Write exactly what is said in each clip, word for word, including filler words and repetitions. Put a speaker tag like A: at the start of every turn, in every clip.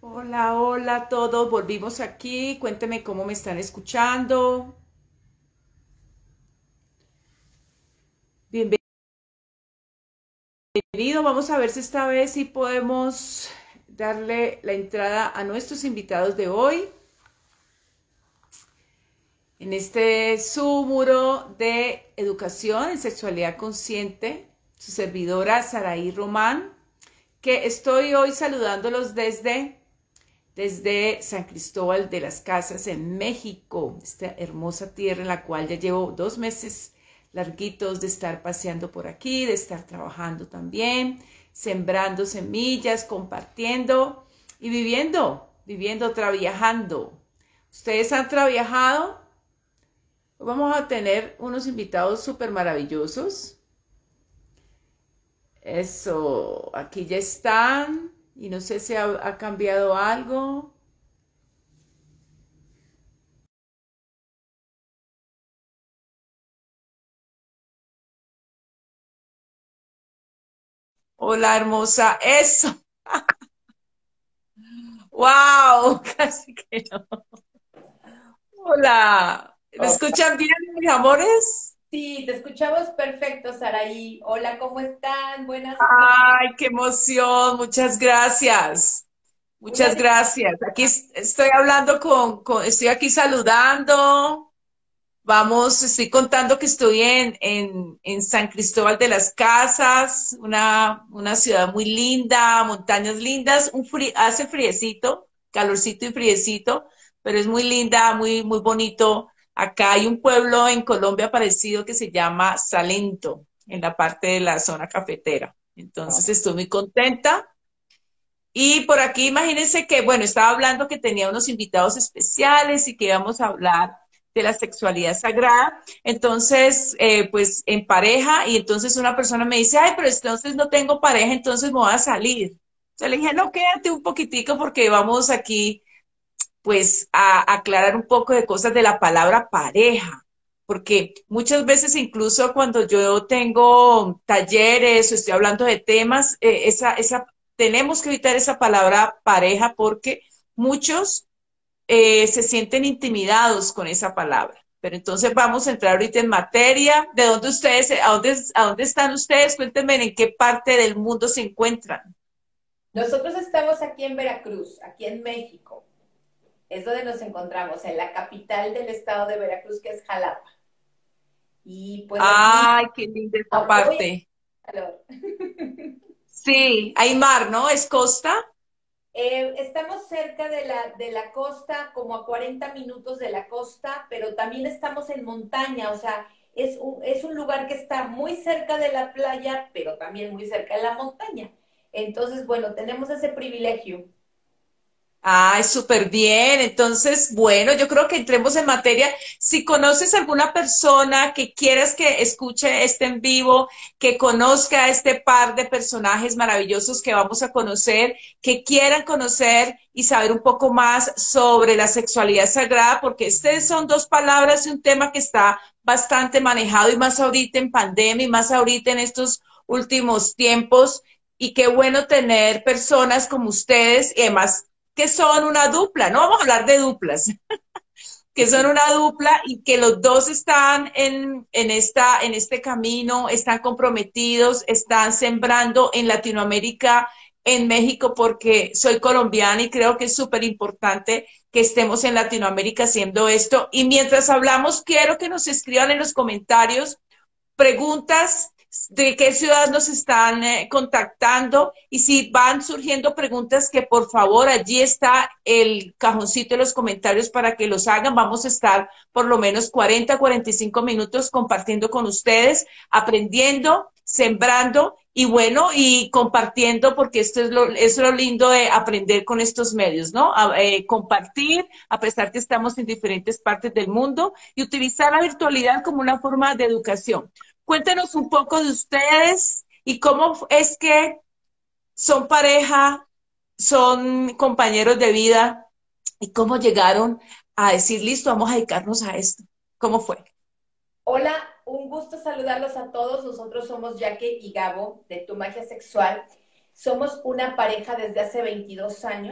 A: Hola, hola a todos, volvimos aquí, cuéntenme cómo me están escuchando. Bienvenido, vamos a ver si esta vez sí podemos darle la entrada a nuestros invitados de hoy en este su muro de educación en sexualidad consciente, su servidora Saraí Román, que estoy hoy saludándolos desde desde San Cristóbal de las Casas en México, esta hermosa tierra en la cual ya llevo dos meses larguitos de estar paseando por aquí, de estar trabajando también, sembrando semillas, compartiendo y viviendo, viviendo, trabajando. ¿Ustedes han trabajado? Hoy vamos a tener unos invitados súper maravillosos. Eso, aquí ya están. Y no sé si ha, ha cambiado algo. Hola, hermosa. Eso. Wow, casi que no. Hola. ¿Me
B: Oh,
A: escuchan bien, mis amores?
B: sí, te escuchamos perfecto, Saraí. Hola, ¿cómo están? Buenas noches.
A: Ay, qué emoción. Muchas gracias.
B: Una
A: Muchas gracias. Aquí
B: disculpa.
A: es- estoy hablando con, con, estoy aquí saludando. Vamos, estoy contando que estoy en, en, en San Cristóbal de las Casas, una, una ciudad muy linda, montañas lindas, un fri- hace friecito, calorcito y friecito, pero es muy linda, muy, muy bonito. Acá hay un pueblo en Colombia parecido que se llama Salento, en la parte de la zona cafetera. Entonces estoy muy contenta. Y por aquí imagínense que, bueno, estaba hablando que tenía unos invitados especiales y que íbamos a hablar de la sexualidad sagrada. Entonces, eh, pues en pareja, y entonces una persona me dice, ay, pero entonces no tengo pareja, entonces me voy a salir. Yo le dije, no, quédate un poquitico porque vamos aquí, pues, a, a aclarar un poco de cosas de la palabra pareja. Porque muchas veces, incluso cuando yo tengo talleres o estoy hablando de temas, eh, esa, esa, tenemos que evitar esa palabra pareja porque muchos eh, se sienten intimidados con esa palabra. Pero entonces vamos a entrar ahorita en materia. ¿De dónde ustedes, a dónde, a dónde están ustedes? Cuéntenme en qué parte del mundo se encuentran.
B: Nosotros estamos aquí en Veracruz, aquí en México. Es donde nos encontramos, en la capital del estado de Veracruz, que es Jalapa. Y pues aquí,
A: Ay, qué linda esta
B: aunque hoy hace
A: parte.
B: calor.
A: Sí, hay mar, ¿no? Es costa.
B: Eh, estamos cerca de la, de la costa, como a cuarenta minutos de la costa, pero también estamos en montaña, o sea, es un, es un lugar que está muy cerca de la playa, pero también muy cerca de la montaña. Entonces, bueno, tenemos ese privilegio.
A: Ay, súper bien. Entonces, bueno, yo creo que entremos en materia. Si conoces alguna persona que quieras que escuche este en vivo, que conozca a este par de personajes maravillosos que vamos a conocer, que quieran conocer y saber un poco más sobre la sexualidad sagrada, porque estas son dos palabras y un tema que está bastante manejado y más ahorita en pandemia y más ahorita en estos últimos tiempos. Y qué bueno tener personas como ustedes y además que son una dupla, no vamos a hablar de duplas, que son una dupla y que los dos están en, en, esta, en este camino, están comprometidos, están sembrando en Latinoamérica, en México, porque soy colombiana y creo que es súper importante que estemos en Latinoamérica haciendo esto. Y mientras hablamos, quiero que nos escriban en los comentarios preguntas de qué ciudad nos están eh, contactando y si van surgiendo preguntas que por favor allí está el cajoncito de los comentarios para que los hagan. Vamos a estar por lo menos cuarenta, cuarenta y cinco minutos compartiendo con ustedes, aprendiendo, sembrando y bueno, y compartiendo porque esto es lo, es lo lindo de aprender con estos medios, ¿no? A, eh, compartir, a pesar que estamos en diferentes partes del mundo y utilizar la virtualidad como una forma de educación. Cuéntenos un poco de ustedes y cómo es que son pareja, son compañeros de vida y cómo llegaron a decir, listo, vamos a dedicarnos a esto. ¿Cómo fue?
B: Hola, un gusto saludarlos a todos. Nosotros somos Jaque y Gabo de Tu Magia Sexual. Somos una pareja desde hace veintidós años.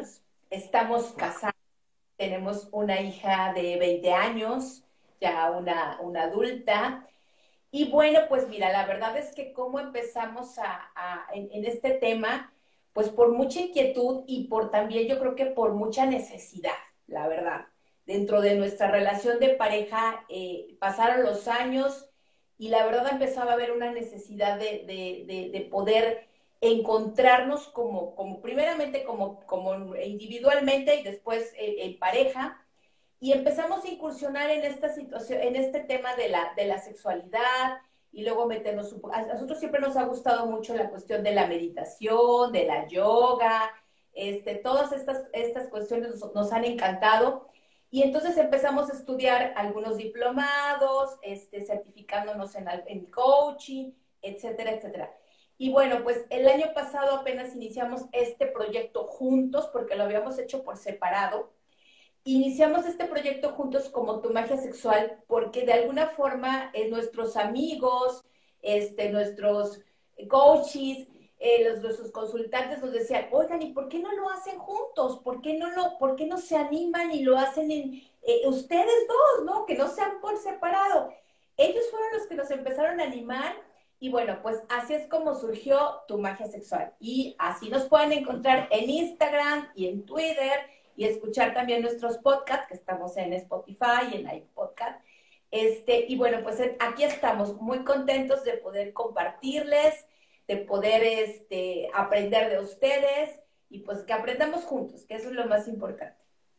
B: estamos casados, tenemos una hija de veinte años, ya una, una adulta. Y bueno, pues mira, la verdad es que cómo empezamos a, a en, en, este tema, pues por mucha inquietud y por también yo creo que por mucha necesidad, la verdad. Dentro de nuestra relación de pareja eh, pasaron los años y la verdad empezaba a haber una necesidad de, de, de, de poder encontrarnos como, como primeramente como, como individualmente y después en, en pareja, y empezamos a incursionar en esta situación, en este tema de la, de la sexualidad, y luego meternos un poco. A nosotros siempre nos ha gustado mucho la cuestión de la meditación, de la yoga, este, todas estas, estas cuestiones nos, nos han encantado. Y entonces empezamos a estudiar algunos diplomados, este, certificándonos en, en coaching, etcétera, etcétera. Y bueno, pues el año pasado apenas iniciamos este proyecto juntos, porque lo habíamos hecho por separado. Iniciamos este proyecto juntos como Tu Magia Sexual porque de alguna forma eh, nuestros amigos, este, nuestros coaches, eh, los, nuestros consultantes nos decían, oigan, ¿y por qué no lo hacen juntos? ¿Por qué no, lo, por qué no se animan y lo hacen en eh, ustedes dos, ¿no? Que no sean por separado. Ellos fueron los que nos empezaron a animar y bueno, pues así es como surgió Tu Magia Sexual. Y así nos pueden encontrar en Instagram y en Twitter y escuchar también nuestros podcasts, que estamos en Spotify y en iPodcast. Este, y bueno, pues aquí estamos muy contentos de poder compartirles, de poder este, aprender de ustedes y pues que aprendamos juntos, que eso es lo más importante.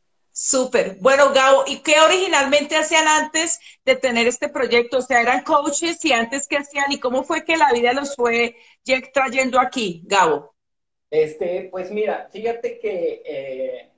A: Súper. Bueno, Gabo, ¿y qué originalmente hacían antes de tener este proyecto? O sea, ¿eran coaches y antes qué hacían? ¿Y cómo fue que la vida los fue trayendo aquí, Gabo?
C: Este, pues mira, fíjate que eh,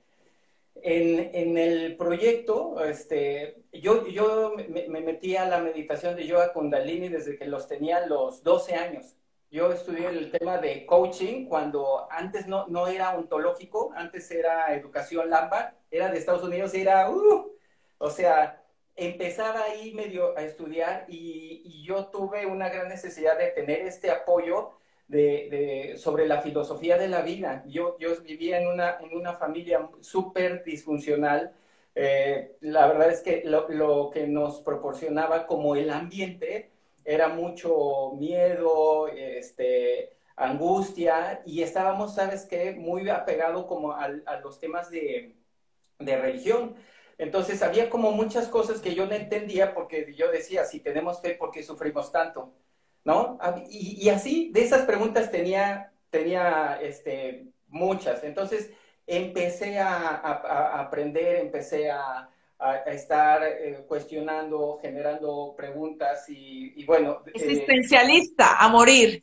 C: en, en el proyecto, este, yo, yo me, me metí a la meditación de yoga Kundalini desde que los tenía los doce años. Yo estudié el tema de coaching cuando antes no, no era ontológico, antes era educación Lambert, era de Estados Unidos, era, uh, o sea, empezaba ahí medio a estudiar y, y yo tuve una gran necesidad de tener este apoyo de, de, sobre la filosofía de la vida. Yo, yo vivía en una, en una familia súper disfuncional. Eh, la verdad es que lo, lo que nos proporcionaba como el ambiente era mucho miedo, este, angustia, y estábamos, ¿sabes qué? Muy apegado como a, a los temas de, de religión. Entonces había como muchas cosas que yo no entendía porque yo decía, si tenemos fe, ¿por qué sufrimos tanto? ¿No? Y, y así, de esas preguntas tenía, tenía este, muchas. Entonces empecé a, a, a aprender, empecé a, a estar eh, cuestionando, generando preguntas y, y bueno. Eh,
A: Existencialista, a morir.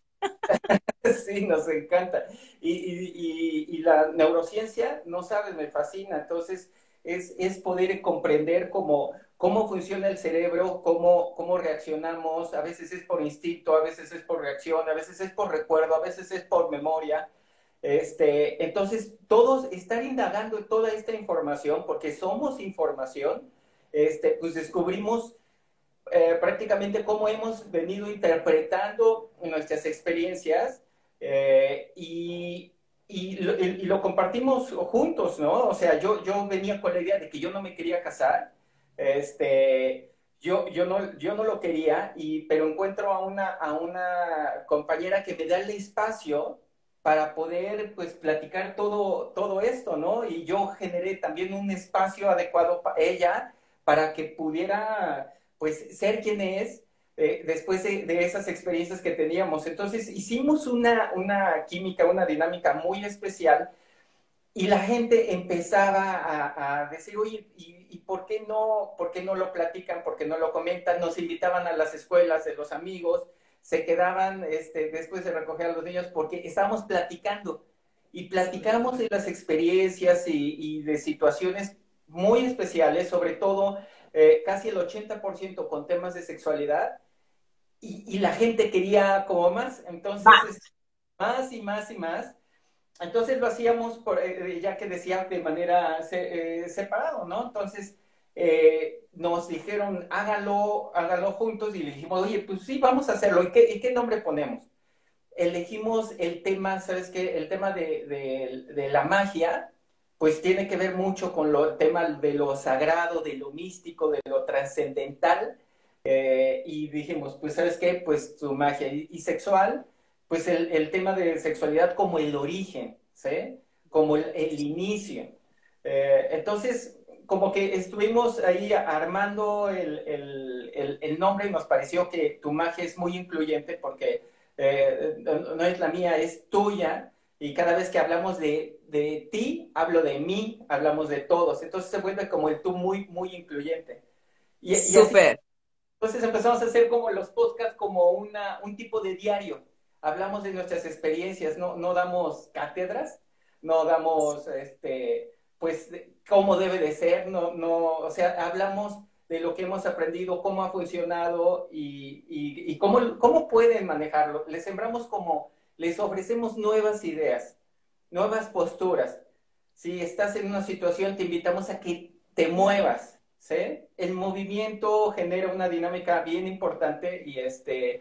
C: sí, nos encanta. Y, y, y, y, la neurociencia, no sabes, me fascina. Entonces es, es poder comprender cómo cómo funciona el cerebro, cómo, cómo reaccionamos, a veces es por instinto, a veces es por reacción, a veces es por recuerdo, a veces es por memoria. Este, entonces, todos estar indagando en toda esta información, porque somos información, este, pues descubrimos eh, prácticamente cómo hemos venido interpretando nuestras experiencias eh, y, y, lo, y, lo compartimos juntos, ¿no? O sea, yo, yo venía con la idea de que yo no me quería casar, este, yo, yo, no, yo no lo quería, y, pero encuentro a una, a una compañera que me da el espacio para poder, pues, platicar todo, todo esto, ¿no? Y yo generé también un espacio adecuado para ella, para que pudiera, pues, ser quien es, eh, después de, de, esas experiencias que teníamos. Entonces, hicimos una, una química, una dinámica muy especial, y la gente empezaba a, a decir, oye, ¿y, ¿y por qué no, por qué no lo platican? ¿Por qué no lo comentan? Nos invitaban a las escuelas de los amigos, se quedaban este, después de recoger a los niños porque estábamos platicando. Y platicamos de las experiencias y, y de situaciones muy especiales, sobre todo eh, casi el ochenta por ciento con temas de sexualidad. Y, y la gente quería como más, entonces es, más y más y más. Entonces lo hacíamos, por, eh, ya que decía, de manera se, eh, separado, ¿no? Entonces eh, nos dijeron, hágalo, hágalo juntos, y le dijimos, oye, pues sí, vamos a hacerlo. ¿Y qué, y qué nombre ponemos? Elegimos el tema, ¿sabes qué? El tema de, de, de la magia, pues tiene que ver mucho con lo, el tema de lo sagrado, de lo místico, de lo trascendental. Eh, y dijimos, pues, ¿sabes qué? Pues tu magia y, y sexual, pues el, el, tema de sexualidad como el origen, ¿sí? Como el, el inicio. Eh, entonces, como que estuvimos ahí armando el, el, el, el, nombre y nos pareció que tu magia es muy incluyente porque eh, no es la mía, es tuya. Y cada vez que hablamos de, de ti, hablo de mí, hablamos de todos. Entonces se vuelve como el tú muy, muy incluyente. Y, y así,
A: Súper.
C: entonces empezamos a hacer como los podcasts como una, un tipo de diario. Hablamos de nuestras experiencias, no, no damos cátedras, no damos, este, pues, cómo debe de ser, no, no, o sea, hablamos de lo que hemos aprendido, cómo ha funcionado y, y, y cómo, cómo pueden manejarlo. Les sembramos como, les ofrecemos nuevas ideas, nuevas posturas. Si estás en una situación, te invitamos a que te muevas, ¿sí? El movimiento genera una dinámica bien importante y este...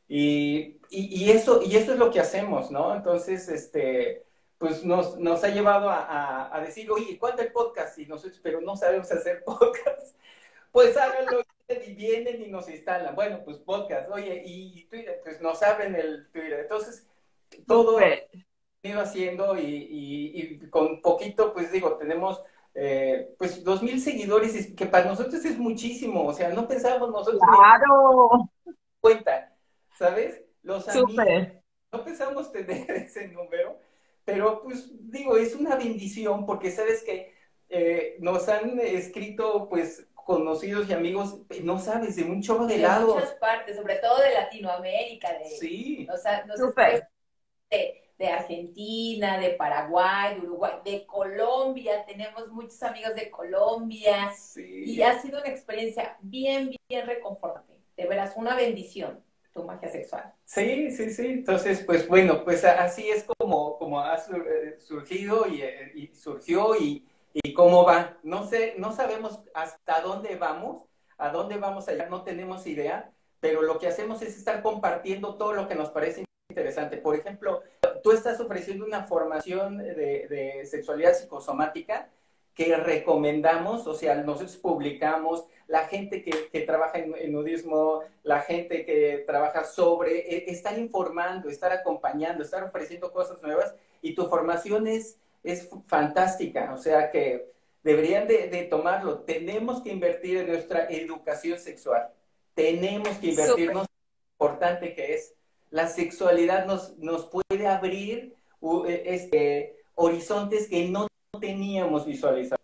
C: Y, y, y, eso, y eso es lo que hacemos, ¿no? Entonces, este, pues nos, nos ha llevado a, a, a decir, oye, ¿cuándo el podcast? Y nosotros, pero no sabemos hacer podcast. Pues háganlo y vienen y nos instalan. Bueno, pues podcast, oye, y, y Twitter, pues nos abren el Twitter. Entonces, todo
A: Súper.
C: ido haciendo y, y, y con poquito, pues digo, tenemos eh, pues dos mil seguidores, que para nosotros es muchísimo, o sea, no pensábamos nosotros ni
A: Claro.
C: cuenta, ¿sabes? Los amigos,
A: Súper.
C: no pensamos tener ese número, pero pues digo, es una bendición porque sabes que eh, nos han escrito pues conocidos y amigos, no sabes, de un chorro de,
B: de
C: lados.
B: muchas partes, sobre todo de Latinoamérica, de,
C: sí.
B: O sea, nos
A: Súper.
B: De, de Argentina, de Paraguay, de Uruguay, de Colombia, tenemos muchos amigos de Colombia,
C: sí.
B: Y ha sido una experiencia bien, bien reconfortante, de veras, una bendición tu magia sexual.
C: Sí, sí, sí, entonces, pues bueno, pues así es como, como ha surgido y, y surgió y, y cómo va. No sé, no sabemos hasta dónde vamos, a dónde vamos allá, no tenemos idea, pero lo que hacemos es estar compartiendo todo lo que nos parece interesante. Por ejemplo, tú estás ofreciendo una formación de, de sexualidad psicosomática que recomendamos, o sea, nosotros publicamos, la gente que, que trabaja en, en nudismo, la gente que trabaja sobre, eh, estar informando, estar acompañando, estar ofreciendo cosas nuevas, y tu formación es, es fantástica, o sea que deberían de, de tomarlo. Tenemos que invertir en nuestra educación sexual, tenemos que invertirnos en lo importante que es. La sexualidad nos, nos puede abrir uh, este, horizontes que no teníamos visualizados.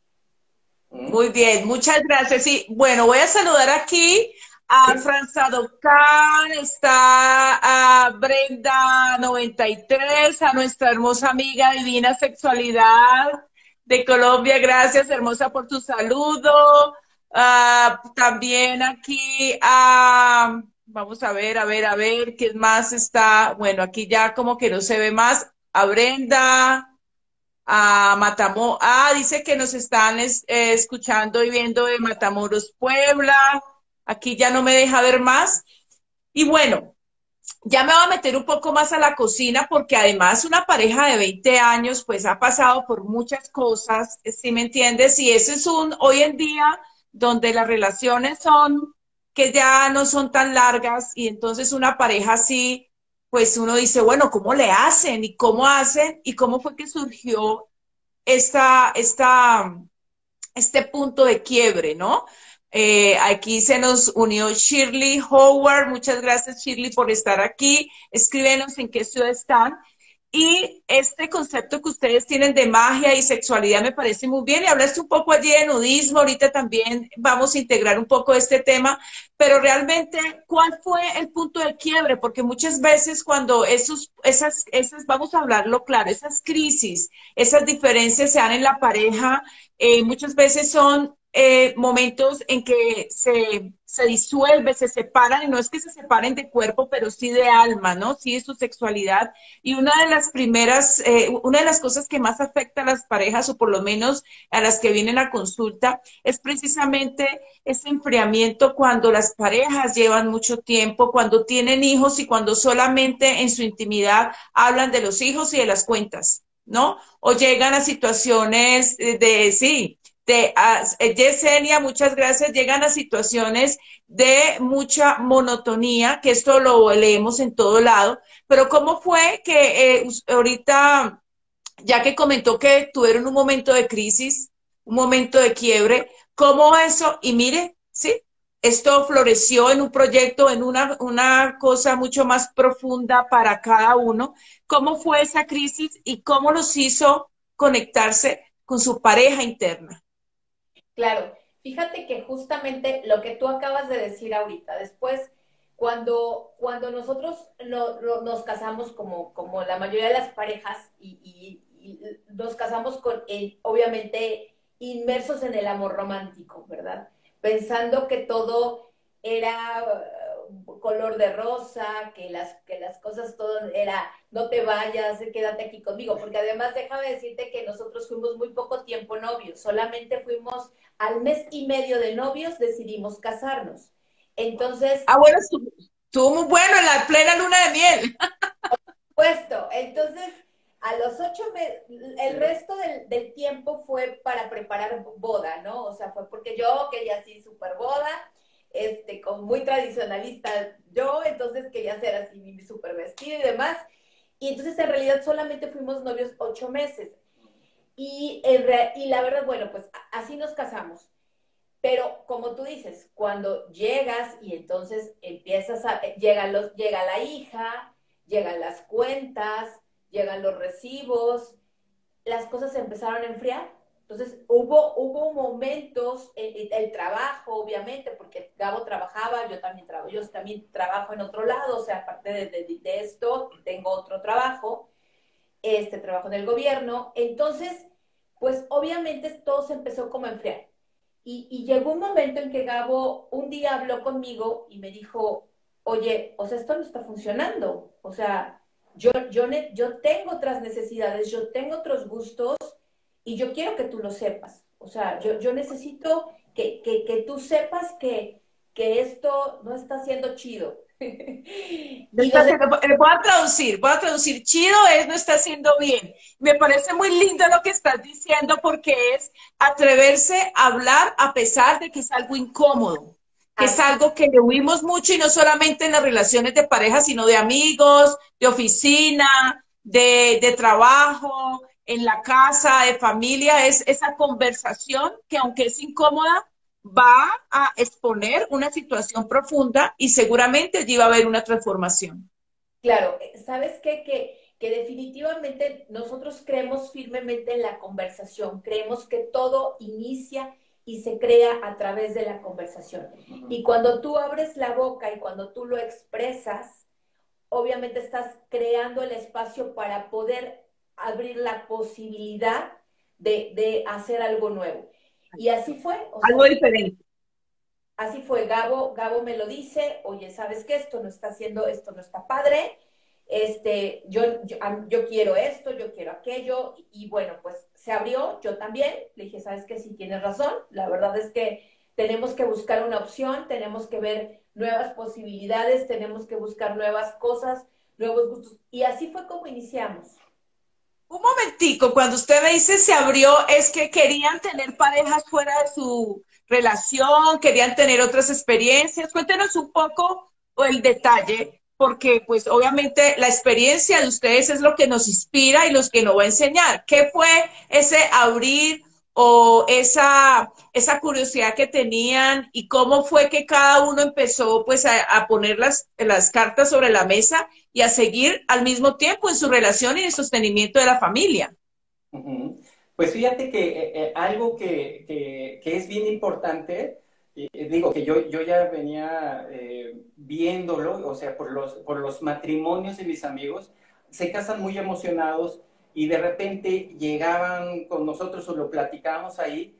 A: Muy bien, muchas gracias. Y bueno, voy a saludar aquí a
C: Sí.
A: Franza Docán, está a Brenda noventa y tres, a nuestra hermosa amiga Divina Sexualidad de Colombia. Gracias, hermosa, por tu saludo. Uh, también aquí a, vamos a ver, a ver, a ver, ¿quién más está? Bueno, aquí ya como que no se ve más. A Brenda. A Matamoros, ah, dice que nos están es, eh, escuchando y viendo de Matamoros, Puebla. Aquí ya no me deja ver más. Y bueno, ya me voy a meter un poco más a la cocina porque además una pareja de veinte años pues ha pasado por muchas cosas, ¿sí me entiendes? Y ese es un, hoy en día, donde las relaciones son, que ya no son tan largas y entonces una pareja así, pues uno dice, bueno, ¿cómo le hacen? ¿Y cómo hacen? ¿Y cómo fue que surgió esta, esta, este punto de quiebre, ¿no? Eh, aquí se nos unió Shirley Howard. Muchas gracias, Shirley, por estar aquí. Escríbenos en qué ciudad están. Y este concepto que ustedes tienen de magia y sexualidad me parece muy bien. Y hablaste un poco allí de nudismo, ahorita también vamos a integrar un poco este tema, pero realmente, ¿cuál fue el punto de quiebre? Porque muchas veces cuando esos, esas, esas, vamos a hablarlo claro, esas crisis, esas diferencias se dan en la pareja, eh, muchas veces son eh, momentos en que se, se disuelve, se separan, y no es que se separen de cuerpo, pero sí de alma, ¿no? Sí de su sexualidad. Y una de las primeras, eh, una de las cosas que más afecta a las parejas, o por lo menos a las que vienen a consulta, es precisamente ese enfriamiento cuando las parejas llevan mucho tiempo, cuando tienen hijos y cuando solamente en su intimidad hablan de los hijos y de las cuentas. ¿no? O llegan a situaciones de, de sí, de a, Yesenia, muchas gracias, llegan a situaciones de mucha monotonía, que esto lo leemos en todo lado, pero ¿cómo fue que eh, ahorita, ya que comentó que tuvieron un momento de crisis, un momento de quiebre, cómo eso, y mire, sí, esto floreció en un proyecto, en una, una cosa mucho más profunda para cada uno? ¿Cómo fue esa crisis y cómo los hizo conectarse con su pareja interna?
B: Claro, fíjate que justamente lo que tú acabas de decir ahorita, después, cuando, cuando nosotros no, no, nos casamos como, como la mayoría de las parejas y, y, y nos casamos con, eh, obviamente, inmersos en el amor romántico, ¿verdad? Pensando que todo era uh, color de rosa, que las, que las cosas todo era, no te vayas, quédate aquí conmigo, porque además déjame decirte que nosotros fuimos muy poco tiempo novios, solamente fuimos al mes y medio de novios decidimos casarnos. Entonces,
A: Ah, bueno, estuvo, estuvo muy bueno en la plena luna de miel.
B: puesto, entonces a los ocho meses, el resto del, del, tiempo fue para preparar boda, ¿no? O sea, fue porque yo quería así súper boda, este, como muy tradicionalista yo, entonces quería hacer así mi súper vestido y demás. Y entonces en realidad solamente fuimos novios ocho meses. Y, en re, y la verdad, bueno, pues así nos casamos. Pero como tú dices, cuando llegas y entonces empiezas a, llega, los, llega la hija, llegan las cuentas, llegan los recibos, las cosas se empezaron a enfriar. Entonces hubo, hubo momentos, el, el trabajo obviamente, porque Gabo trabajaba, yo también, trabajo, yo también trabajo en otro lado, o sea, aparte de, de, de esto, tengo otro trabajo, este trabajo en el gobierno. Entonces, pues obviamente todo se empezó como a enfriar. Y, y llegó un momento en que Gabo un día habló conmigo y me dijo, oye, o sea, esto no está funcionando. O sea, yo, yo, yo tengo otras necesidades, yo tengo otros gustos y yo quiero que tú lo sepas. O sea, yo, yo necesito que, que, que tú sepas que, que esto no está siendo chido.
A: No
B: Y
A: está
B: nos...
A: haciendo, eh, voy a traducir, voy a traducir, chido es no está haciendo bien. Me parece muy lindo lo que estás diciendo porque es atreverse a hablar a pesar de que es algo incómodo, que es
B: Así,
A: algo que le huimos mucho y no solamente en las relaciones de pareja, sino de amigos, de oficina, de, de trabajo, en la casa, de familia, es esa conversación que aunque es incómoda, va a exponer una situación profunda y seguramente allí va a haber una transformación.
B: claro, ¿sabes qué? Que, que definitivamente nosotros creemos firmemente en la conversación, creemos que todo inicia y se crea a través de la conversación. Y cuando tú abres la boca y cuando tú lo expresas, obviamente estás creando el espacio para poder abrir la posibilidad de, de hacer algo nuevo. Y así fue, o sea,
A: Algo diferente.
B: así fue, Gabo, Gabo me lo dice, oye, ¿sabes qué? Esto no está haciendo, esto no está padre, este, yo, yo, yo quiero esto, yo quiero aquello, y, y bueno, pues se abrió, yo también, le dije, ¿sabes qué? Sí tienes razón, la verdad es que tenemos que buscar una opción, tenemos que ver nuevas posibilidades, tenemos que buscar nuevas cosas, nuevos gustos, y así fue como iniciamos.
A: Un momentico, cuando usted me dice se abrió, es que querían tener parejas fuera de su relación, querían tener otras experiencias. Cuéntenos un poco o el detalle, porque pues obviamente la experiencia de ustedes es lo que nos inspira y los que nos va a enseñar. ¿Qué fue ese abrir o esa, esa curiosidad que tenían y cómo fue que cada uno empezó pues a, a poner las, las cartas sobre la mesa y a seguir al mismo tiempo en su relación y en el sostenimiento de la familia?
C: Ujú. Pues fíjate que eh, eh, algo que, que, que es bien importante, eh, digo que yo, yo ya venía eh, viéndolo, o sea, por los, por los matrimonios de mis amigos, se casan muy emocionados y de repente llegaban con nosotros o lo platicábamos ahí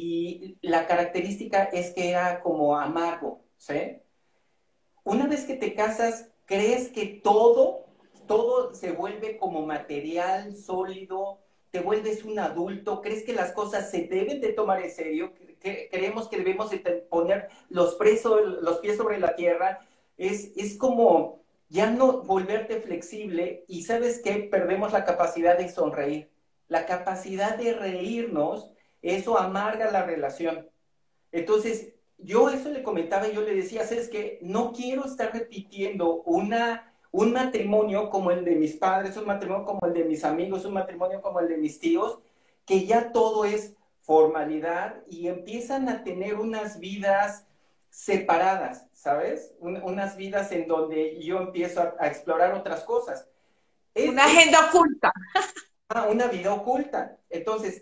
C: y la característica es que era como amargo, ¿sí? Una vez que te casas, crees que todo, todo se vuelve como material sólido, te vuelves un adulto, crees que las cosas se deben de tomar en serio, que, creemos que debemos de poner los, presos, los pies sobre la tierra, es, es como ya no volverte flexible y sabes que perdemos la capacidad de sonreír. La capacidad de reírnos, eso amarga la relación. Entonces, yo eso le comentaba y yo le decía, ¿sabes qué? No quiero estar repitiendo una, un matrimonio como el de mis padres, un matrimonio como el de mis amigos, un matrimonio como el de mis tíos, que ya todo es formalidad y empiezan a tener unas vidas separadas, ¿sabes? Un, unas vidas en donde yo empiezo a, a explorar otras cosas. Es,
A: Una
C: es
A: agenda oculta.
C: ah, una vida oculta. Entonces,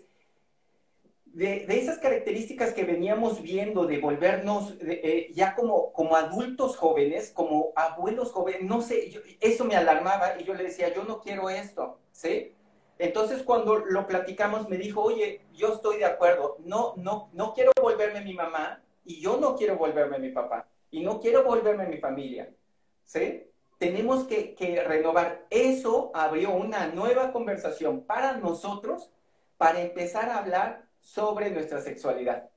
C: de, de, esas características que veníamos viendo de volvernos de, eh, ya como, como adultos jóvenes, como abuelos jóvenes, no sé, yo, eso me alarmaba y yo le decía, yo no quiero esto, ¿sí? Entonces cuando lo platicamos me dijo, oye, yo estoy de acuerdo, no, no, no quiero volverme mi mamá y yo no quiero volverme mi papá y no quiero volverme mi familia, ¿sí? Tenemos que, que renovar. Eso abrió una nueva conversación para nosotros para empezar a hablar sobre nuestra sexualidad.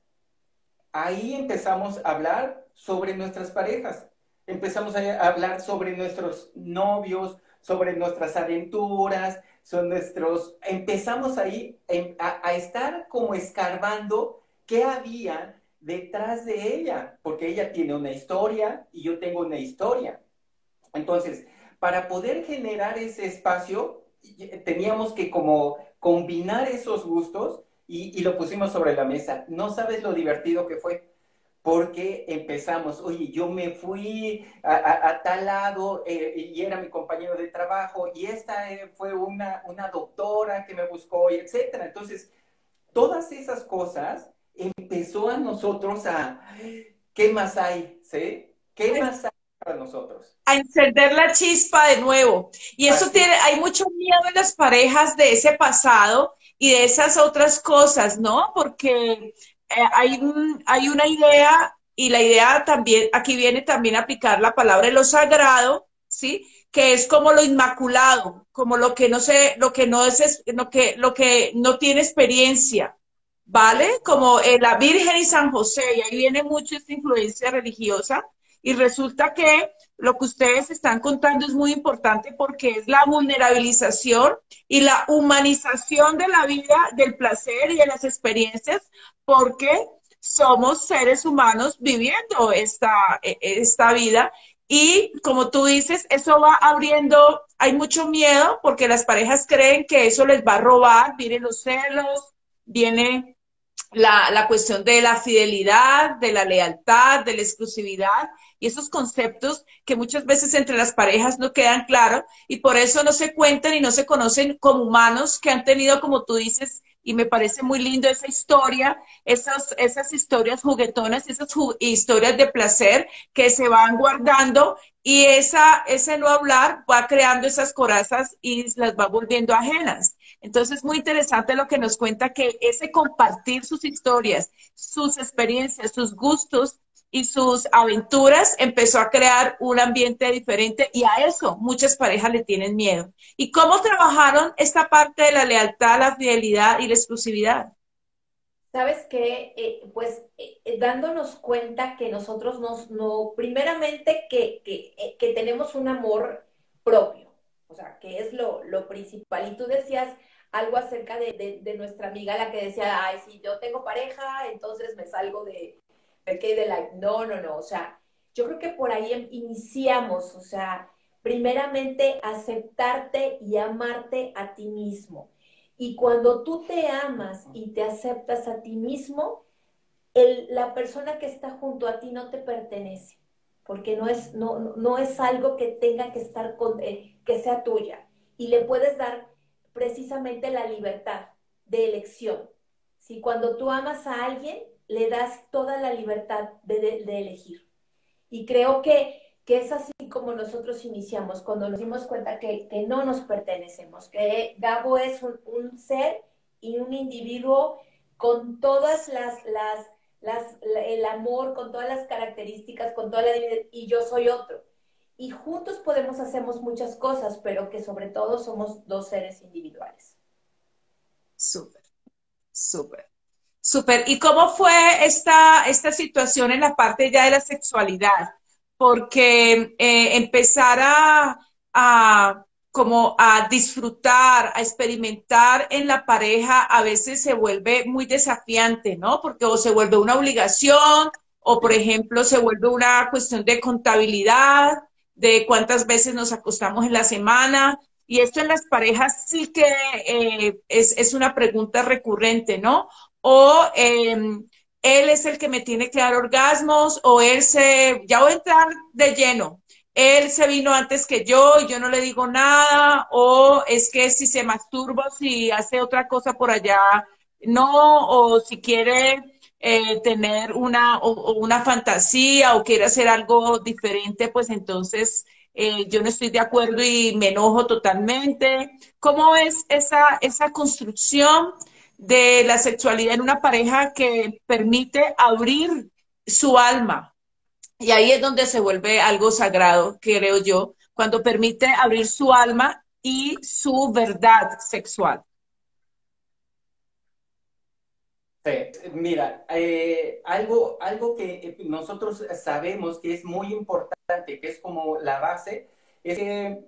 C: Ahí empezamos a hablar sobre nuestras parejas, empezamos a hablar sobre nuestros novios, sobre nuestras aventuras, sobre nuestros... Empezamos ahí a, a estar como escarbando qué había detrás de ella, porque ella tiene una historia y yo tengo una historia. Entonces, para poder generar ese espacio, teníamos que como combinar esos gustos y, y lo pusimos sobre la mesa. No sabes lo divertido que fue, porque empezamos, oye, yo me fui a, a, a tal lado eh, y era mi compañero de trabajo y esta eh, fue una, una doctora que me buscó, y etcétera. Entonces, todas esas cosas empezó a nosotros a, ¿qué más hay? ¿Sí? ¿Qué más hay para nosotros?
A: A encender la chispa de nuevo. Y eso
C: Así.
A: tiene, hay mucho miedo en las parejas de ese pasado y de esas otras cosas, ¿no? Porque eh, hay, un, hay una idea y la idea también, aquí viene también a aplicar la palabra de lo sagrado, ¿sí? Que es como lo inmaculado, como lo que no se, lo que no es, lo que, lo que no tiene experiencia, ¿vale? Como eh, la Virgen y San José, y ahí viene mucho esta influencia religiosa, y resulta que lo que ustedes están contando es muy importante porque es la vulnerabilización y la humanización de la vida, del placer y de las experiencias, porque somos seres humanos viviendo esta, esta vida. Y como tú dices, eso va abriendo, hay mucho miedo porque las parejas creen que eso les va a robar, vienen los celos, viene la, la cuestión de la fidelidad, de la lealtad, de la exclusividad y esos conceptos que muchas veces entre las parejas no quedan claros y por eso no se cuentan y no se conocen como humanos que han tenido, como tú dices, y me parece muy lindo esa historia, esas, esas historias juguetonas, esas ju historias de placer que se van guardando y esa, ese no hablar va creando esas corazas y las va volviendo ajenas. Entonces, muy interesante lo que nos cuenta que ese compartir sus historias, sus experiencias, sus gustos y sus aventuras empezó a crear un ambiente diferente y a eso muchas parejas le tienen miedo. ¿Y cómo trabajaron esta parte de la lealtad, la fidelidad y la exclusividad?
B: ¿Sabes qué? Eh, pues eh, eh, dándonos cuenta que nosotros nos, no, primeramente que, que, eh, que tenemos un amor propio, o sea, que es lo, lo principal. Y tú decías algo acerca de, de, de nuestra amiga, la que decía, ay, si yo tengo pareja, entonces me salgo de, de, de la... No, no, no, o sea, yo creo que por ahí em, iniciamos, o sea, primeramente aceptarte y amarte a ti mismo. Y cuando tú te amas y te aceptas a ti mismo, el, la persona que está junto a ti no te pertenece, porque no es, no, no es algo que tenga que estar con, eh, que sea tuya. Y le puedes dar precisamente la libertad de elección. Si cuando tú amas a alguien, le das toda la libertad de, de, de elegir. Y creo que, que es así como nosotros iniciamos, cuando nos dimos cuenta que, que no nos pertenecemos, que Gabo es un, un ser y un individuo con todas las, las, las, el amor, con todas las características, con toda la divinidad, y yo soy otro. Y juntos podemos hacer muchas cosas, pero que sobre todo somos dos seres individuales.
A: Súper, súper. Súper. ¿Y cómo fue esta, esta situación en la parte ya de la sexualidad? Porque eh, empezar a, a, como a disfrutar, a experimentar en la pareja, a veces se vuelve muy desafiante, ¿no? Porque o se vuelve una obligación, o por ejemplo, se vuelve una cuestión de contabilidad, de cuántas veces nos acostamos en la semana. Y esto en las parejas sí que eh, es, es una pregunta recurrente, ¿no? O eh, él es el que me tiene que dar orgasmos, o él se, ya voy a entrar de lleno, él se vino antes que yo y yo no le digo nada, o es que si se masturba, si hace otra cosa por allá, no, o si quiere eh, tener una, o, o una fantasía o quiere hacer algo diferente, pues entonces eh, yo no estoy de acuerdo y me enojo totalmente. ¿Cómo es esa, esa construcción de la sexualidad en una pareja que permite abrir su alma? Y ahí es donde se vuelve algo sagrado, creo yo, cuando permite abrir su alma y su verdad sexual.
C: Sí, mira, eh, algo, algo que nosotros sabemos que es muy importante, que es como la base, es que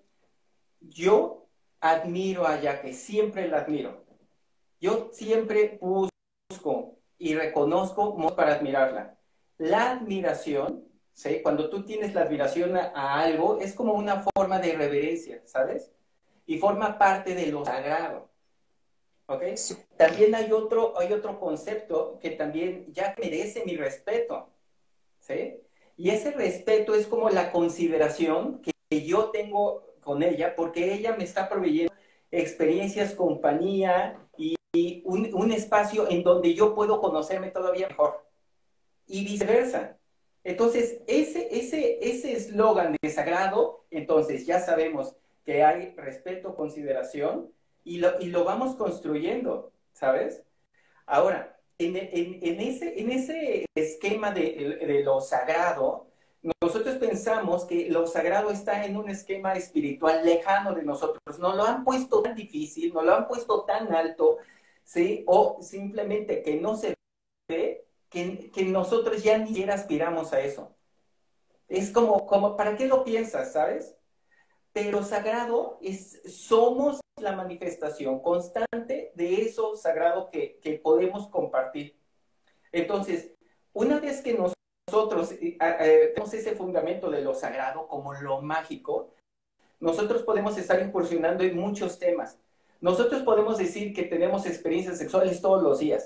C: yo admiro a Yaque, siempre la admiro. Yo siempre busco y reconozco para admirarla. La admiración, ¿sí? Cuando tú tienes la admiración a, a algo, es como una forma de reverencia, ¿sabes? Y forma parte de lo sagrado. ¿Ok? También hay otro, hay otro concepto que también ya merece mi respeto, ¿sí? Y ese respeto es como la consideración que yo tengo con ella, porque ella me está proveyendo experiencias, compañía y, y un, un espacio en donde yo puedo conocerme todavía mejor. Y viceversa. Entonces, ese ese ese eslogan de sagrado, entonces ya sabemos que hay respeto, consideración, y lo, y lo vamos construyendo, ¿sabes? Ahora, en, en, en, ese, en ese esquema de, de lo sagrado, nosotros pensamos que lo sagrado está en un esquema espiritual lejano de nosotros. Nos lo han puesto tan difícil, nos lo han puesto tan alto, ¿sí? O simplemente que no se ve, que, que nosotros ya ni siquiera aspiramos a eso. Es como, como, ¿para qué lo piensas, sabes? Pero sagrado es, somos la manifestación constante de eso sagrado que, que podemos compartir. Entonces, una vez que nosotros eh, eh, tenemos ese fundamento de lo sagrado como lo mágico, nosotros podemos estar incursionando en muchos temas. Nosotros podemos decir que tenemos experiencias sexuales todos los días,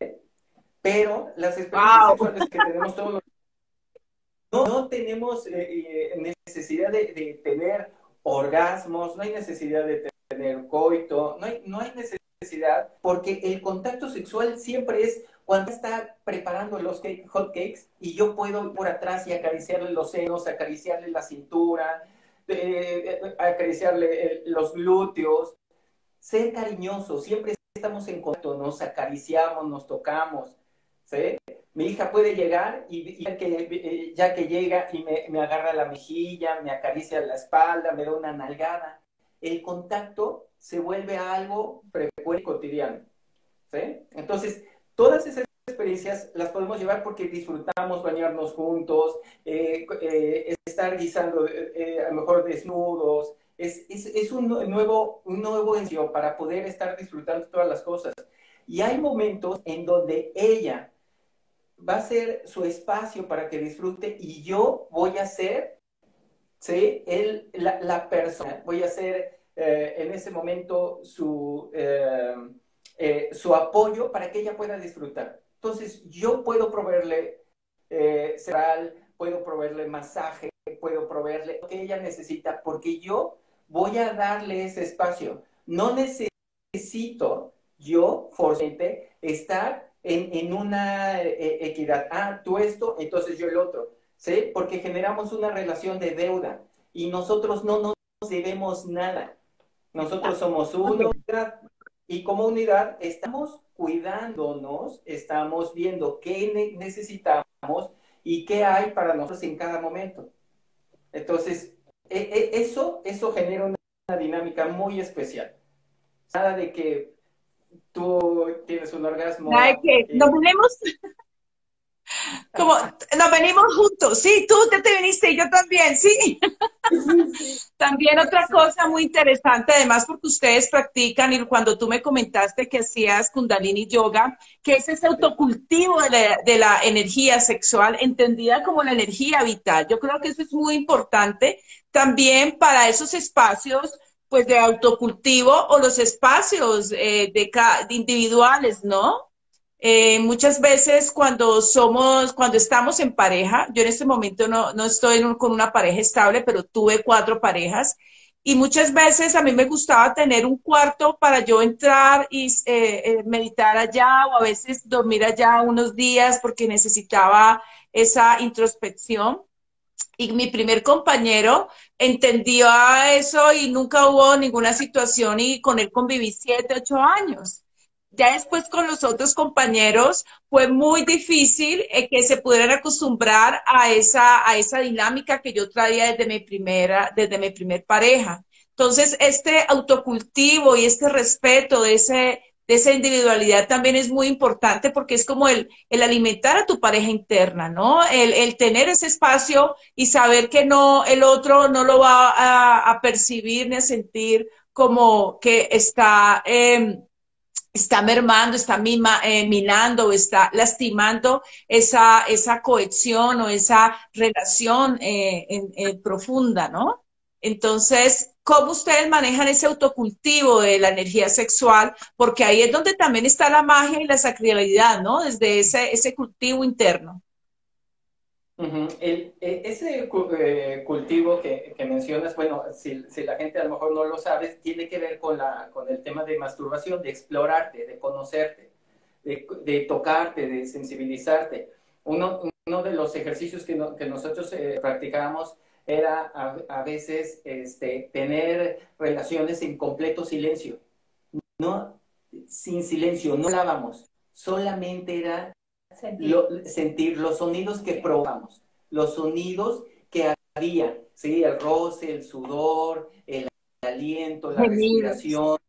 C: pero las experiencias
A: Wow.
C: sexuales que tenemos todos los días, no, no tenemos eh, eh, necesidad de, de tener orgasmos, no hay necesidad de tener coito, no hay, no hay necesidad, porque el contacto sexual siempre es cuando está preparando los cake, hot cakes y yo puedo ir por atrás y acariciarle los senos, acariciarle la cintura, eh, acariciarle eh, los glúteos, ser cariñoso, siempre estamos en contacto, nos acariciamos, nos tocamos, ¿sí? Mi hija puede llegar y, y que, ya que llega y me, me agarra la mejilla, me acaricia la espalda, me da una nalgada. El contacto se vuelve algo frecuente y cotidiano, ¿sí? Entonces, todas esas experiencias las podemos llevar porque disfrutamos bañarnos juntos, eh, eh, estar guisando eh, a lo mejor desnudos. Es, es, es un nuevo, un nuevo ensayo para poder estar disfrutando todas las cosas. Y hay momentos en donde ella va a ser su espacio para que disfrute y yo voy a ser, ¿sí? Él, la, la persona, voy a ser eh, en ese momento su, eh, eh, su apoyo para que ella pueda disfrutar. Entonces, yo puedo proveerle eh, cerebral, puedo proveerle masaje, puedo proveerle lo que ella necesita, porque yo voy a darle ese espacio. No necesito yo, forzosamente, estar en, en una eh, equidad. Ah, tú esto, entonces yo el otro. ¿Sí? Porque generamos una relación de deuda y nosotros no nos debemos nada. Nosotros somos una unidad y como unidad estamos cuidándonos, estamos viendo qué ne necesitamos y qué hay para nosotros en cada momento. Entonces, e e eso, eso genera una, una dinámica muy especial. Nada de que tú tienes un orgasmo.
A: Ay, que
C: Eh,
A: nos ponemos, Como nos venimos juntos, sí, tú te, te viniste y yo también, sí. También otra cosa muy interesante, además porque ustedes practican y cuando tú me comentaste que hacías Kundalini Yoga, que es ese autocultivo de la, de la energía sexual, entendida como la energía vital. Yo creo que eso es muy importante también para esos espacios pues de autocultivo o los espacios eh, de, de individuales, ¿no? Eh, muchas veces cuando somos, cuando estamos en pareja, yo en este momento no, no estoy en un, con una pareja estable, pero tuve cuatro parejas y muchas veces a mí me gustaba tener un cuarto para yo entrar y eh, eh, meditar allá o a veces dormir allá unos días porque necesitaba esa introspección. Y mi primer compañero entendió a eso y nunca hubo ninguna situación y con él conviví siete, ocho años. Ya después con los otros compañeros fue muy difícil eh, que se pudieran acostumbrar a esa, a esa dinámica que yo traía desde mi primera, desde mi primer pareja. Entonces, este autocultivo y este respeto de ese, de esa individualidad también es muy importante porque es como el, el alimentar a tu pareja interna, ¿no? El, el tener ese espacio y saber que no, el otro no lo va a, a percibir ni a sentir como que está, eh, está mermando, está mima, eh, minando o está lastimando esa, esa cohesión o esa relación eh, en, en profunda, ¿no? Entonces, ¿cómo ustedes manejan ese autocultivo de la energía sexual? Porque ahí es donde también está la magia y la sacralidad, ¿no? Desde ese, ese cultivo interno.
C: Ujú. El, e- ese cu- eh, cultivo que, que mencionas, bueno, si, si la gente a lo mejor no lo sabe, tiene que ver con, la, con el tema de masturbación, de explorarte, de conocerte, de, de tocarte, de sensibilizarte. Uno, uno de los ejercicios que, no- que nosotros eh, practicábamos era a, a veces este, tener relaciones en completo silencio, no sin silencio, no hablábamos, solamente era
B: Sentir.
C: lo, sentir los sonidos que probamos, los sonidos que había, ¿sí? El roce, el sudor, el aliento, la
A: Gemidos.
C: respiración,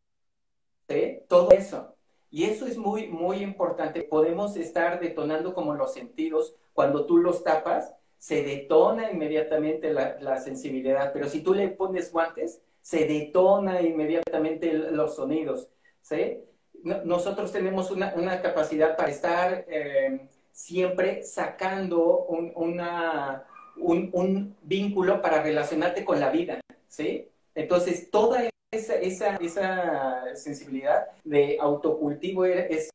C: ¿sí? Todo eso. Y eso es muy, muy importante. Podemos estar detonando como los sentidos. Cuando tú los tapas, se detona inmediatamente la, la sensibilidad. Pero si tú le pones guantes, se detona inmediatamente los sonidos, ¿sí? Nosotros tenemos una, una capacidad para estar eh, siempre sacando un, una, un, un vínculo para relacionarte con la vida, ¿sí? Entonces, toda esa, esa, esa sensibilidad de autocultivo es,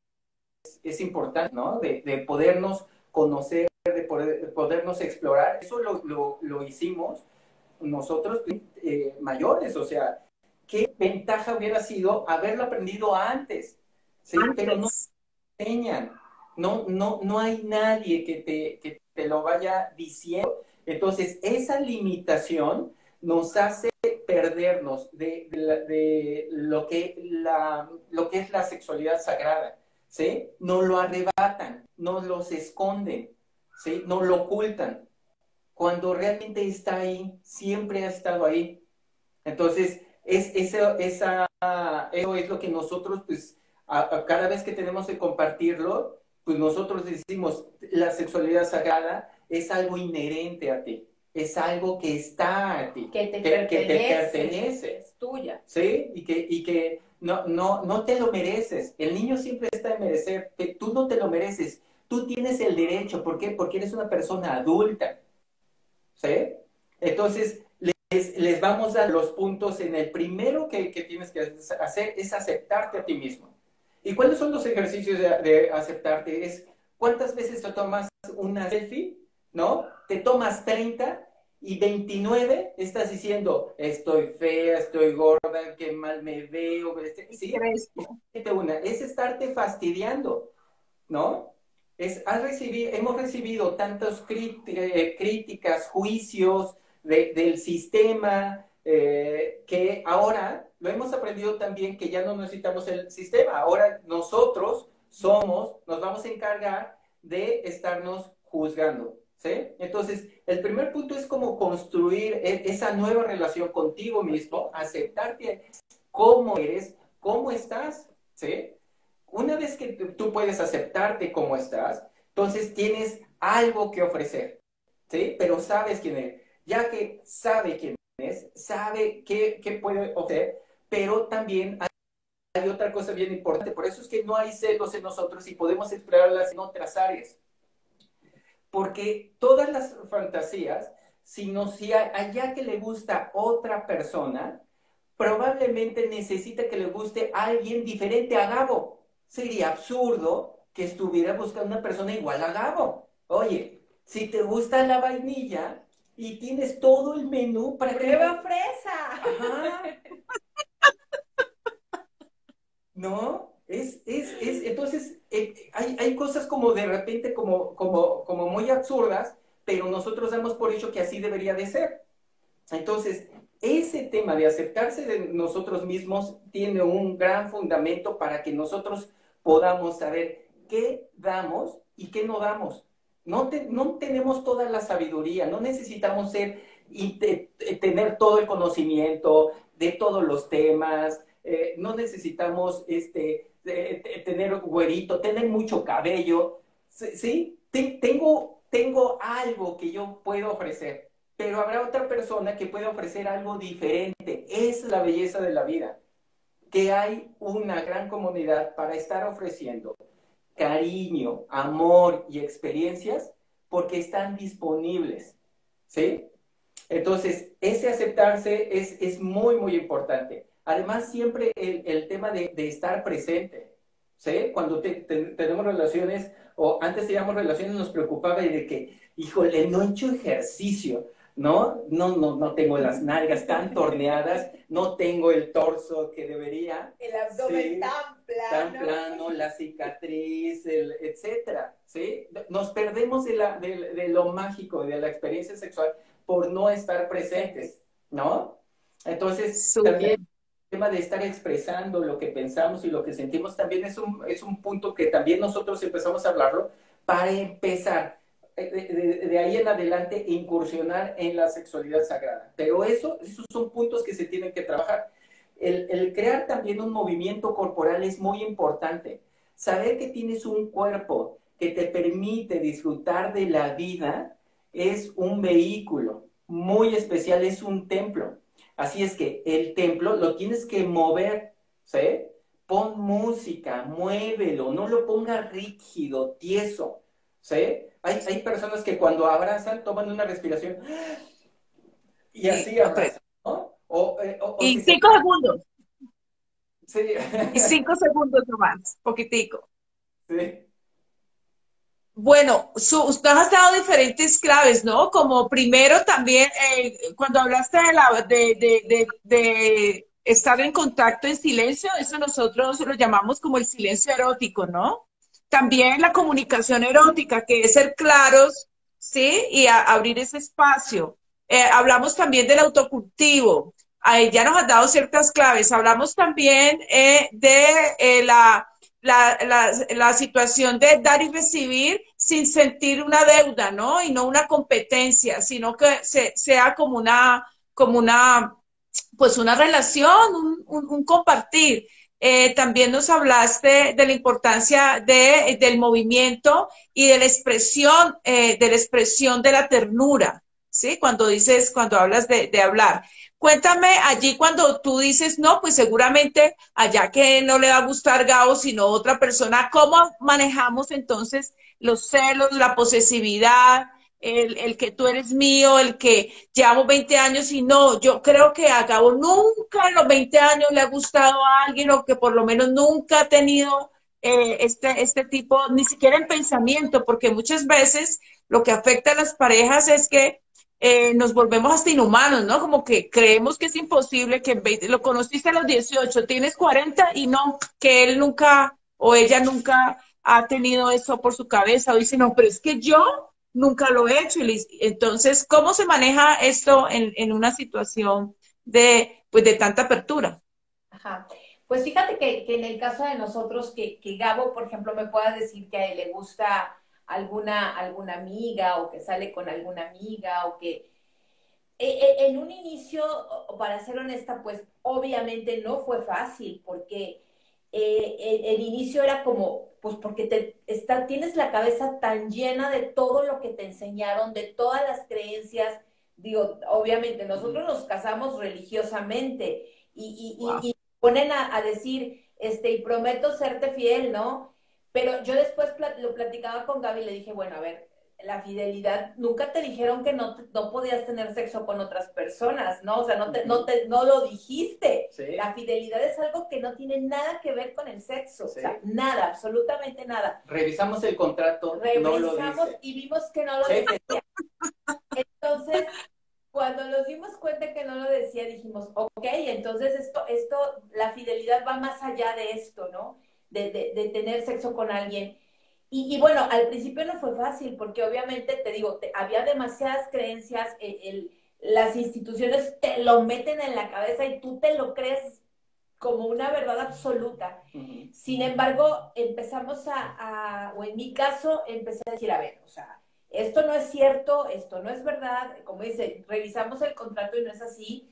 C: es importante, ¿no? De, de podernos conocer, de, poder, de podernos explorar. Eso lo, lo, lo hicimos nosotros eh, mayores, o sea, ¿qué ventaja hubiera sido haberlo aprendido antes? ¿Sí? Pero no
A: Antes.
C: enseñan, no, no, no hay nadie que te, que te lo vaya diciendo. Entonces, esa limitación nos hace perdernos de, de, la, de lo, que la, lo que es la sexualidad sagrada, ¿sí? Nos lo arrebatan, nos los esconden, ¿sí? Nos lo ocultan, cuando realmente está ahí, siempre ha estado ahí. Entonces, es, eso, esa, eso es lo que nosotros, pues, a, a cada vez que tenemos que compartirlo, pues nosotros decimos, la sexualidad sagrada es algo inherente a ti, es algo que está a ti,
B: que te,
C: que,
B: pertenece,
C: que te pertenece,
B: es tuya.
C: ¿sí? Y que, y que no, no, no te lo mereces. El niño siempre está en merecer, que tú no te lo mereces, tú tienes el derecho, ¿por qué? Porque eres una persona adulta, ¿sí? Entonces, les, les vamos a dar los puntos en el primero que, que tienes que hacer es aceptarte a ti mismo. ¿Y cuáles son los ejercicios de, de aceptarte? Es cuántas veces te tomas una selfie, ¿no? Te tomas treinta y veintinueve estás diciendo, estoy fea, estoy gorda, qué mal me veo, ¿sí?
A: Crespo.
C: Una, es estarte fastidiando, ¿no? Es, has recibido, hemos recibido tantas eh, críticas, juicios de, del sistema, eh, que ahora lo hemos aprendido también que ya no necesitamos el sistema, ahora nosotros somos, nos vamos a encargar de estarnos juzgando, ¿sí? Entonces, el primer punto es como construir esa nueva relación contigo mismo, aceptarte cómo eres, cómo estás, ¿sí? Una vez que tú puedes aceptarte como estás, entonces tienes algo que ofrecer, ¿sí? Pero sabes quién es. Ya que sabe quién es, sabe qué, qué puede ofrecer, pero también hay, hay otra cosa bien importante. Por eso es que no hay celos en nosotros y podemos explorarlas en otras áreas. Porque todas las fantasías, si, no, si a, allá que le gusta otra persona, probablemente necesita que le guste a alguien diferente a Gabo. Sería absurdo que estuviera buscando una persona igual a Gabo. Oye, si te gusta la vainilla y tienes todo el menú para que...
B: ¡Prueba fresa!
C: Ajá. ¿No? Es, es, es, entonces, eh, hay, hay cosas como de repente como, como, como muy absurdas, pero nosotros damos por hecho que así debería de ser. Entonces, ese tema de aceptarse de nosotros mismos tiene un gran fundamento para que nosotros podamos saber qué damos y qué no damos. No, te, no tenemos toda la sabiduría, no necesitamos ser y te, tener todo el conocimiento de todos los temas, eh, no necesitamos este, eh, tener güerito, tener mucho cabello, ¿sí? Tengo, tengo algo que yo puedo ofrecer, pero habrá otra persona que puede ofrecer algo diferente. Es la belleza de la vida, que hay una gran comunidad para estar ofreciendo cariño, amor y experiencias porque están disponibles, ¿sí? Entonces, ese aceptarse es, es muy, muy importante. Además, siempre el, el tema de, de, estar presente, ¿sí? Cuando te, te, tenemos relaciones, o antes teníamos relaciones, nos preocupaba de que, híjole, no he hecho ejercicio, ¿no? No, no, no tengo las nalgas tan torneadas, no tengo el torso que debería.
B: El abdomen
C: ¿sí?
B: tan plano.
C: Tan plano, la cicatriz, el, etcétera, ¿sí? Nos perdemos de, la, de, de lo mágico, de la experiencia sexual, por no estar presentes, ¿no? Entonces, también el tema de estar expresando lo que pensamos y lo que sentimos también es un, es un punto que también nosotros empezamos a hablarlo para empezar de, de, de ahí en adelante incursionar en la sexualidad sagrada. Pero eso, esos son puntos que se tienen que trabajar. El, el crear también un movimiento corporal es muy importante. Saber que tienes un cuerpo que te permite disfrutar de la vida es un vehículo muy especial, es un templo. Así es que el templo lo tienes que mover, ¿sí? Pon música, muévelo, no lo pongas rígido, tieso, ¿sí? Hay, hay personas que cuando abrazan toman una respiración y así abrazan, ¿no? O, eh, o, o
A: y
C: si
A: cinco
C: se...
A: segundos.
C: Sí.
A: Y cinco segundos nomás, poquitico.
C: Sí.
A: Bueno, su, usted has dado diferentes claves, ¿no? Como primero también, eh, cuando hablaste de, la, de, de, de, de estar en contacto en silencio, eso nosotros lo llamamos como el silencio erótico, ¿no? También la comunicación erótica, que es ser claros, ¿sí? Y a, abrir ese espacio. Eh, hablamos también del autocultivo. Ahí ya nos has dado ciertas claves. Hablamos también eh, de eh, la la, la, la situación de dar y recibir sin sentir una deuda, ¿no? Y no una competencia, sino que se, sea como una, como una, pues una relación, un, un, un compartir. Eh, también nos hablaste de la importancia de, del movimiento y de la expresión, eh, de la expresión de la ternura, ¿sí? Cuando dices, cuando hablas de, de hablar. Cuéntame allí cuando tú dices, no, pues seguramente allá que no le va a gustar Gabo, sino otra persona, ¿cómo manejamos entonces los celos, la posesividad, el, el que tú eres mío, el que llevamos veinte años y no? Yo creo que a Gabo nunca en los veinte años le ha gustado a alguien o que por lo menos nunca ha tenido eh, este, este tipo, ni siquiera en pensamiento, porque muchas veces lo que afecta a las parejas es que eh, nos volvemos hasta inhumanos, ¿no? Como que creemos que es imposible, que lo conociste a los dieciocho, tienes cuarenta y no, que él nunca o ella nunca ha tenido eso por su cabeza, o dice, no, pero es que yo nunca lo he hecho. Y entonces, ¿cómo se maneja esto en, en una situación de, pues, de tanta apertura?
B: Ajá. Pues fíjate que, que en el caso de nosotros, que, que Gabo, por ejemplo, me pueda decir que a él le gusta alguna, alguna amiga o que sale con alguna amiga o que eh, eh, en un inicio, para ser honesta, pues obviamente no fue fácil porque eh, el, el inicio era como, pues porque te, está, tienes la cabeza tan llena de todo lo que te enseñaron, de todas las creencias. Digo, obviamente, nosotros nos casamos religiosamente y,
A: Wow.
B: y, y, y ponen a, a decir, este, y prometo serte fiel, ¿no? Pero yo después plat lo platicaba con Gaby y le dije, bueno, a ver, la fidelidad, nunca te dijeron que no, no podías tener sexo con otras personas, ¿no? O sea, no, te, no, te, no lo dijiste.
C: Sí.
B: La fidelidad es algo que no tiene nada que ver con el sexo,
C: Sí.
B: o sea, nada, absolutamente nada.
C: Revisamos el contrato,
B: Revisamos
C: no lo dice.
B: Y vimos que no lo
C: Sí.
B: decía. Entonces, cuando nos dimos cuenta que no lo decía, dijimos, ok, entonces esto, esto, la fidelidad va más allá de esto, ¿no? De, de, de tener sexo con alguien. Y, y, bueno, al principio no fue fácil, porque obviamente, te digo, te, había demasiadas creencias, el, el, las instituciones te lo meten en la cabeza y tú te lo crees como una verdad absoluta. Uh-huh. Sin embargo, empezamos a, a, o en mi caso, empecé a decir, a ver, o sea, esto no es cierto, esto no es verdad, como dice, revisamos el contrato y no es así.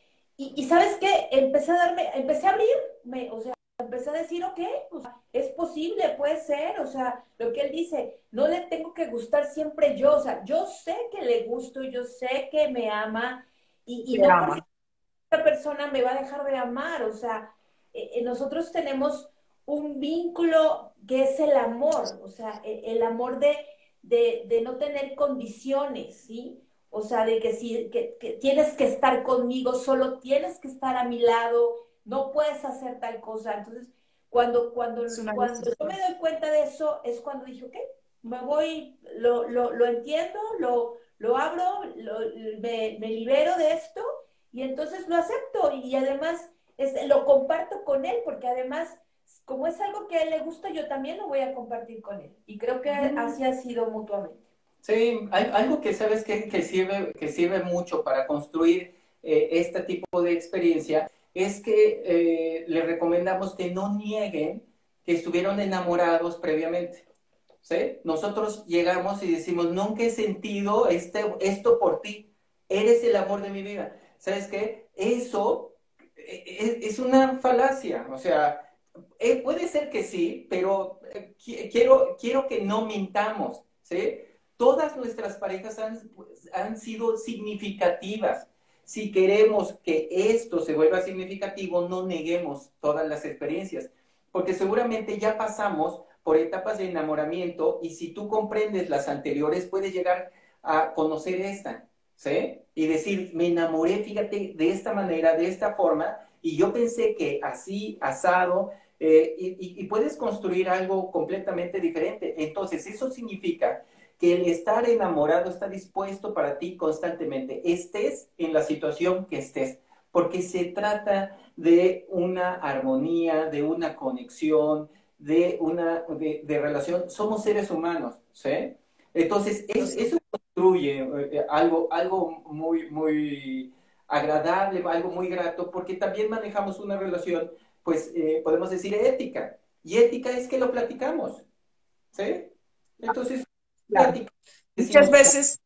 B: Y, y ¿sabes qué? Empecé a darme, empecé a abrirme, o sea, empecé a decir, ok, pues es posible, puede ser, o sea, lo que él dice, no le tengo que gustar siempre yo, o sea, yo sé que le gusto, yo sé que me ama, y, y no ama. Porque otra persona me va a dejar de amar, o sea, eh, nosotros tenemos un vínculo que es el amor, o sea, el, el amor de, de, de no tener condiciones, ¿sí? O sea, de que si que, que tienes que estar conmigo, solo tienes que estar a mi lado, no puedes hacer tal cosa. Entonces, cuando, cuando, cuando yo me doy cuenta de eso, es cuando dije, ok, me voy, lo, lo, lo entiendo, lo, lo abro, lo, me, me libero de esto y entonces lo acepto y además es, lo comparto con él, porque además, como es algo que a él le gusta, yo también lo voy a compartir con él. Y creo que mm. así ha sido mutuamente.
C: Sí, hay algo que sabes que, que, sirve, que sirve mucho para construir eh, este tipo de experiencia, es que eh, les recomendamos que no nieguen que estuvieron enamorados previamente. ¿Sí? Nosotros llegamos y decimos, nunca he sentido este, esto por ti, eres el amor de mi vida. ¿Sabes qué? Eso es, es una falacia, o sea, eh, puede ser que sí, pero eh, quiero, quiero que no mintamos, ¿sí? Todas nuestras parejas han, han sido significativas. Si queremos que esto se vuelva significativo, no neguemos todas las experiencias, porque seguramente ya pasamos por etapas de enamoramiento y si tú comprendes las anteriores, puedes llegar a conocer esta, ¿sí? Y decir, me enamoré, fíjate, de esta manera, de esta forma, y yo pensé que así, asado, eh, y, y puedes construir algo completamente diferente. Entonces, eso significa que el estar enamorado está dispuesto para ti constantemente, estés en la situación que estés, porque se trata de una armonía, de una conexión, de una de, de relación. Somos seres humanos, ¿sí? Entonces, es, eso construye eh, algo, algo muy, muy agradable, algo muy grato, porque también manejamos una relación, pues, eh, podemos decir ética, y ética es que lo platicamos, ¿sí? Entonces,
A: claro. Muchas veces,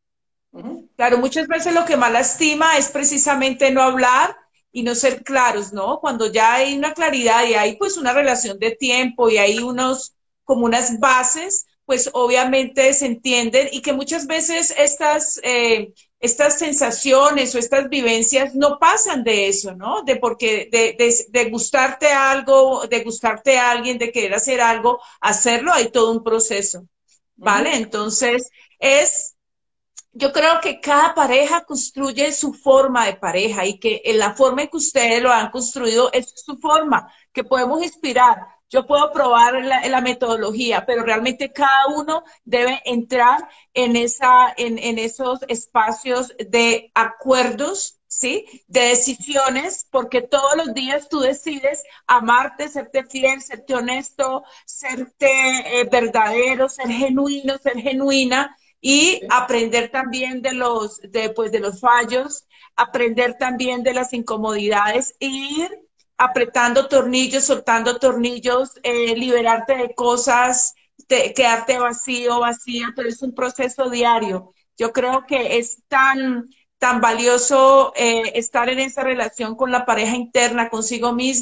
C: uh-huh.
A: claro, muchas veces lo que más lastima es precisamente no hablar y no ser claros, ¿no? Cuando ya hay una claridad y hay pues una relación de tiempo y hay unos, como unas bases, pues obviamente se entienden y que muchas veces estas, eh, estas sensaciones o estas vivencias no pasan de eso, ¿no? De porque, de, de, de gustarte algo, de gustarte a alguien, de querer hacer algo, hacerlo, hay todo un proceso. ¿Vale? Uh-huh. Entonces, es, yo creo que cada pareja construye su forma de pareja y que en la forma en que ustedes lo han construido es su forma, que podemos inspirar. Yo puedo probar la, la metodología, pero realmente cada uno debe entrar en, esa, en, en esos espacios de acuerdos, ¿sí? De decisiones, porque todos los días tú decides amarte, serte fiel, serte honesto, serte eh, verdadero, ser genuino, ser genuina y aprender también de los, de, pues, de los fallos, aprender también de las incomodidades, ir apretando tornillos, soltando tornillos, eh, liberarte de cosas, te, quedarte vacío, vacía, pero es un proceso diario. Yo creo que es tan tan valioso eh, estar en esa relación con la pareja interna, consigo mismo,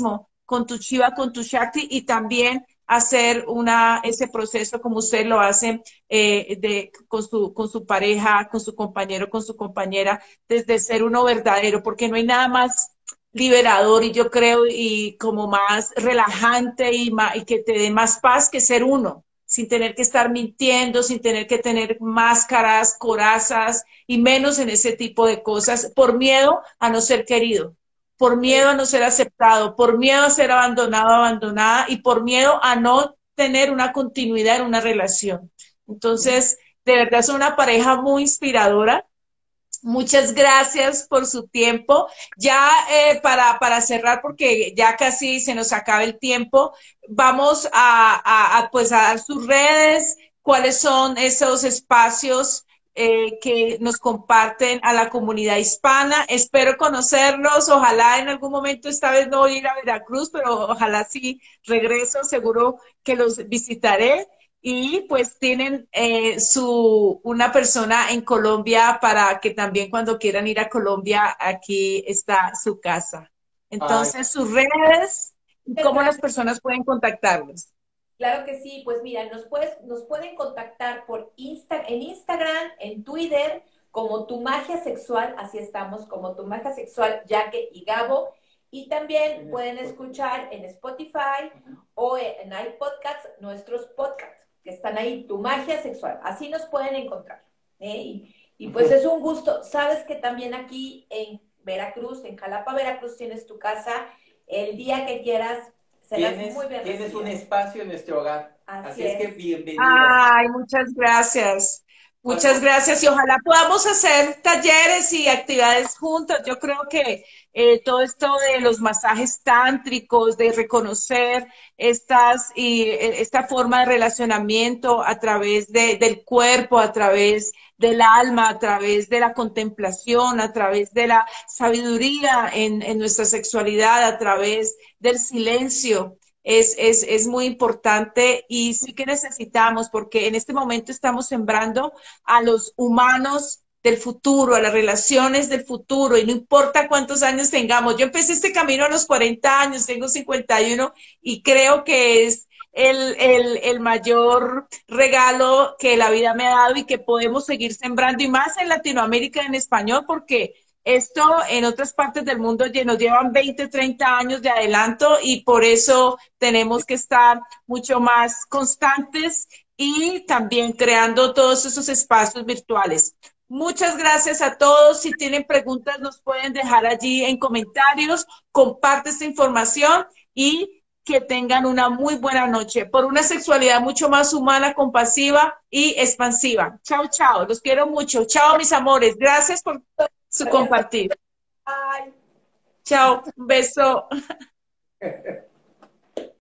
A: con tu Shiva, con tu Shakti, y también hacer una, ese proceso como usted lo hace eh, de, con, su, con su pareja, con su compañero, con su compañera, desde ser uno verdadero, porque no hay nada más liberador y yo creo y como más relajante y, más, y que te dé más paz que ser uno, sin tener que estar mintiendo, sin tener que tener máscaras, corazas y menos en ese tipo de cosas por miedo a no ser querido, por miedo a no ser aceptado, por miedo a ser abandonado, abandonada y por miedo a no tener una continuidad en una relación. Entonces, de verdad es una pareja muy inspiradora. Muchas gracias por su tiempo. Ya eh, para, para cerrar, porque ya casi se nos acaba el tiempo, vamos a, a, a, pues a dar sus redes, cuáles son esos espacios eh, que nos comparten a la comunidad hispana. Espero conocerlos. Ojalá en algún momento, esta vez no voy a ir a Veracruz, pero ojalá sí regreso, seguro que los visitaré. Y pues tienen eh, su, una persona en Colombia para que también cuando quieran ir a Colombia, aquí está su casa.
C: Ay,
A: Entonces, sus redes y
B: Muchas
A: cómo las
B: gracias.
A: personas pueden contactarlos.
B: Claro que sí, pues mira, nos, puedes, nos pueden contactar por Insta, en Instagram, en Twitter, como Tu Magia Sexual, así estamos, como Tu Magia Sexual, Jaque y Gabo. Y también pueden escuchar en Spotify o en iPodcasts nuestros podcasts, que están ahí, Tu Magia Sexual. Así nos pueden encontrar. ¿eh? Y, y pues es un gusto. Sabes que también aquí en Veracruz, en Jalapa, Veracruz, tienes tu casa. El día que quieras, serás
C: tienes,
B: muy bien
C: tienes un
B: recibida.
C: espacio en nuestro hogar.
B: Así
C: Así es que
B: es.
C: bienvenida.
A: Ay, muchas gracias.
C: Al
A: Muchas gracias y ojalá podamos hacer talleres y actividades juntos. Yo creo que eh, todo esto de los masajes tántricos, de reconocer estas y eh, esta forma de relacionamiento a través de, del cuerpo, a través del alma, a través de la contemplación, a través de la sabiduría en, en nuestra sexualidad, a través del silencio es, es, es muy importante y sí que necesitamos, porque en este momento estamos sembrando a los humanos del futuro, a las relaciones del futuro, y no importa cuántos años tengamos. Yo empecé este camino a los cuarenta años, tengo cincuenta y uno y creo que es el, el, el mayor regalo que la vida me ha dado y que podemos seguir sembrando, y más en Latinoamérica en español, porque esto en otras partes del mundo nos llevan veinte, treinta años de adelanto y por eso tenemos que estar mucho más constantes y también creando todos esos espacios virtuales. Muchas gracias a todos. Si tienen preguntas, nos pueden dejar allí en comentarios. Comparte esta información y que tengan una muy buena noche por una sexualidad mucho más humana, compasiva y expansiva. Chao, chao. Los quiero mucho. Chao, mis amores. Gracias por su
B: Gracias.
A: compartir.
B: Bye.
A: Chao, un beso.